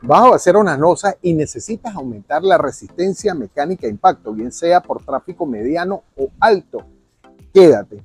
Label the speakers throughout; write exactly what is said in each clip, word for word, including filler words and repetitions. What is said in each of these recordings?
Speaker 1: Vas a hacer unas losas y necesitas aumentar la resistencia mecánica a impacto, bien sea por tráfico mediano o alto. Quédate.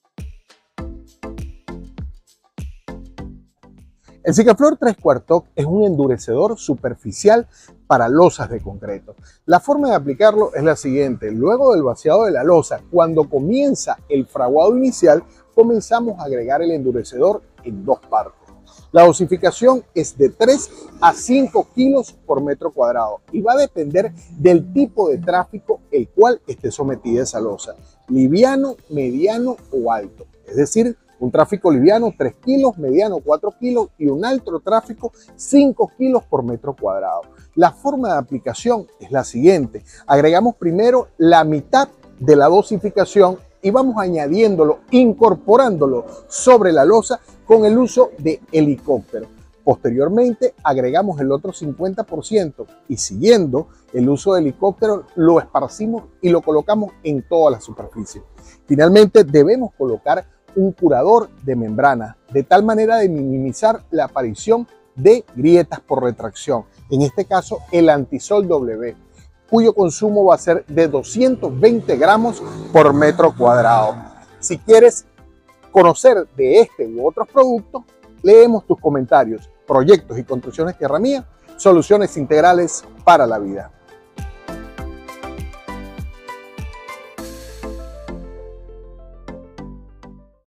Speaker 1: El Sikafloor tres Quartok es un endurecedor superficial para losas de concreto. La forma de aplicarlo es la siguiente. Luego del vaciado de la losa, cuando comienza el fraguado inicial, comenzamos a agregar el endurecedor en dos partes. La dosificación es de tres a cinco kilos por metro cuadrado y va a depender del tipo de tráfico el cual esté sometida esa losa, liviano, mediano o alto. Es decir, un tráfico liviano tres kilos, mediano cuatro kilos y un alto tráfico cinco kilos por metro cuadrado. La forma de aplicación es la siguiente. Agregamos primero la mitad de la dosificación y vamos añadiéndolo, incorporándolo sobre la losa con el uso de helicóptero. Posteriormente agregamos el otro cincuenta por ciento y siguiendo el uso de helicóptero lo esparcimos y lo colocamos en toda la superficie. Finalmente debemos colocar un curador de membrana de tal manera de minimizar la aparición de grietas por retracción, en este caso el Antisol W, cuyo consumo va a ser de doscientos veinte gramos por metro cuadrado. Si quieres conocer de este u otros productos, leemos tus comentarios. Proyectos y construcciones Tierra Mía, soluciones integrales para la vida.